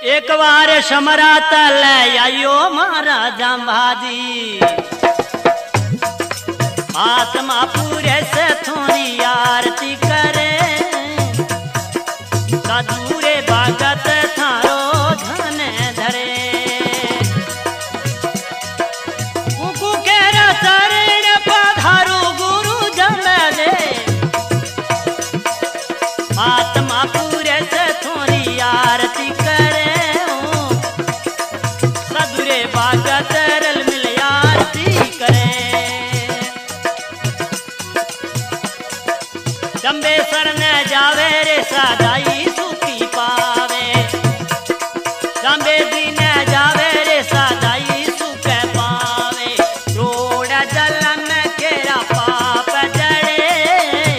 एक बार समरा तल आयो मारा जंभादी आत्मा पूरे से थोड़ी आरती करे सदूरे भगत थारो धन धरे कुकु केरा शरण पधारो गुरु जम दे आत्मा पूरे से थोड़ी आरती करे भगत रल मिल आरती करे चंबे सर न जावे रे सदाई सुखी पावे चंबे दी न जावे रे सदाई सुख पावे रोड जल में केरा पाप जड़े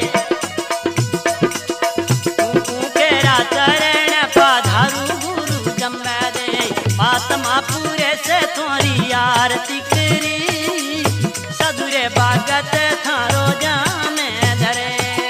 केरा चरण पधारू गुरु जम दे आत्मा पूरे से थोड़ी आरती करी सदुरे भगत थारो जान धरे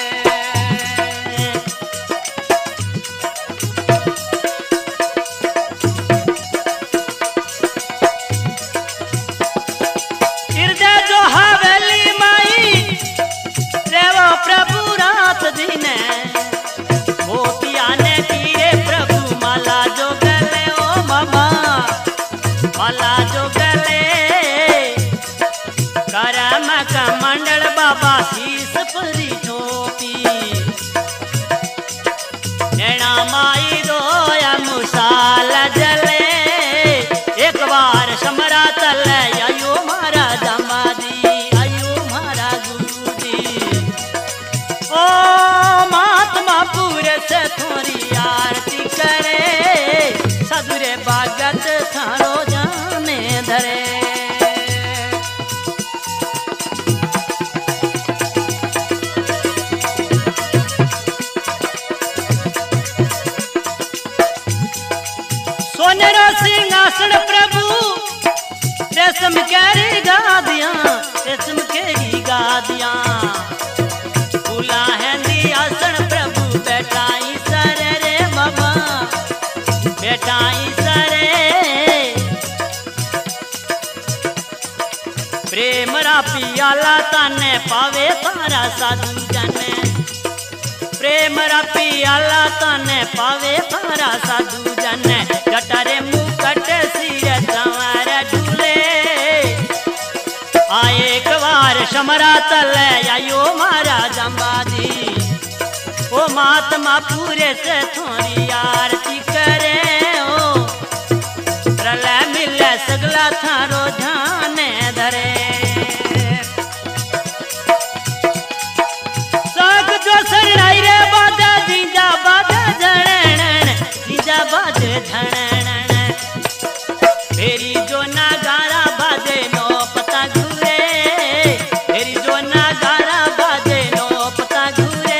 हृदय जो हवेली माई देवो प्रभु रात दिन मोतिया ने कीरे प्रभु माला जो गले ओ बाबा माला जो गले करम का मंडल बाबा शीस परी टोपी नैना माई दोया मुसाल जले एक बार समरा तल आयो मारा जमादी आयो मारा गुरु जी ओ महात्मा पूरे से थोड़ी आरती करे सदुरे भगत थारो जाने धरे सोनेरा सिंहासन प्रभु रेशम केरी गादियां रेशम केरी गादियां फूला है आसन प्रभु बैठाई सर रे बाबा बैठाई सरे प्रेम रा पियाला ताने पावे तारा साधु जन प्रेम रा पियाला ताने पावे तारा साधु जन जटरे मुकट सिर संवर झूले आए एक बार समरा तल आयो मारा जंबादी ओ महात्मा पूरे से थोड़ी आरती करे ओ प्रलय मिले सगला थारो ध्यान धरे साग जो सरनाई रे बाजा जीजा बाजा झणन जीजा बाजे झणन फेरी जो नागारा बाजे नो पता घूरे फेरी जो नागारा बाजे नो पता घूरे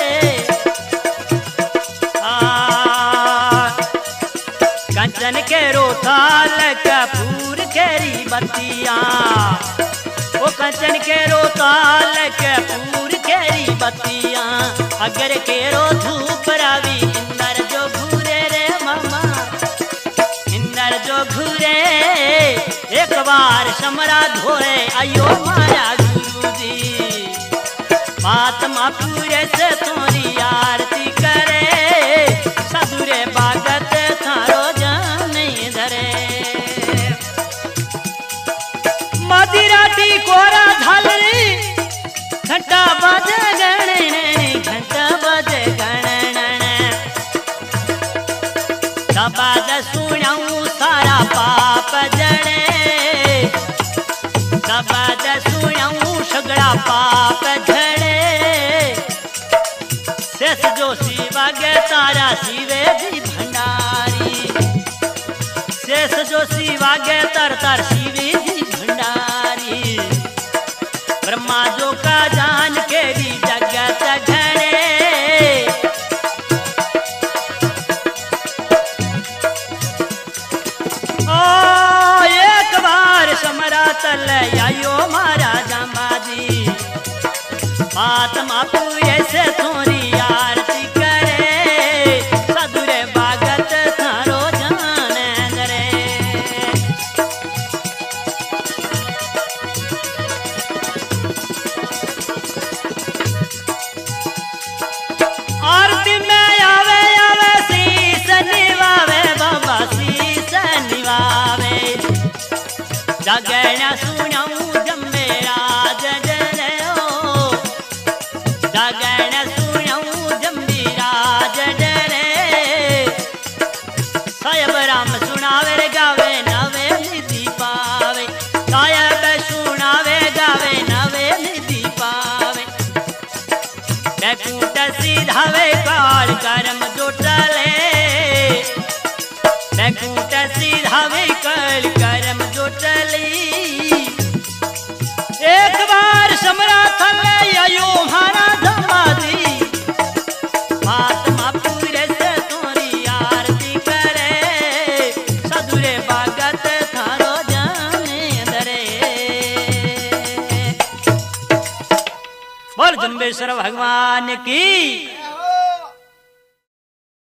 कंचन के रोथाल कपूर केरी बत्तियां ओ कंचन के रोथाल कपूर केरी बत्तियां अगर केरो धूप रावी इंदर जो घूरे रे मामा इंदर जो घूरे एक बार समरा धोरे आयो मारा गुरु जी महात्मा पूरे से थोड़ी आरती करे सदुरे भगत थारो जाने धरे मदिराटी कोरा झालरी घंटा बाजे गणने घंटा बाजे गणने सबाद सुनाऊं सारा पाप जड़े सबाद सुनाऊं सगड़ा पाप झड़े शेष जो शिवा गे तारा शिवे जी भंडारी शेष जो शिवा गे तर तर शिवी जी भंडारी ब्रह्मा जो का जान के भी जगत घड़े ओ एक बार समरा तल आयो मारा जमादी आत्मा पूरे से थोड़ी आरती करे सदुरे भगत थारो जान जागरण सुनाऊं जम्बे राज डरे ओ जागरण सुनाऊं जम्बी राज डरे साहेब राम सुनावे रे गावे नवे निधि पावे साहेब सुनावे गावे नवे निधि पावे बैकुंठ सीधावे काल कर्म जोटले बैकुंठ सीधावे काल कर्म जोटली एक बार समरा थले आयो मारा धमादी महात्मा पूरे से तोरी आरती करे सदुरे भगत थारो जाने दरे बोल जम्बेश्वर भगवान की।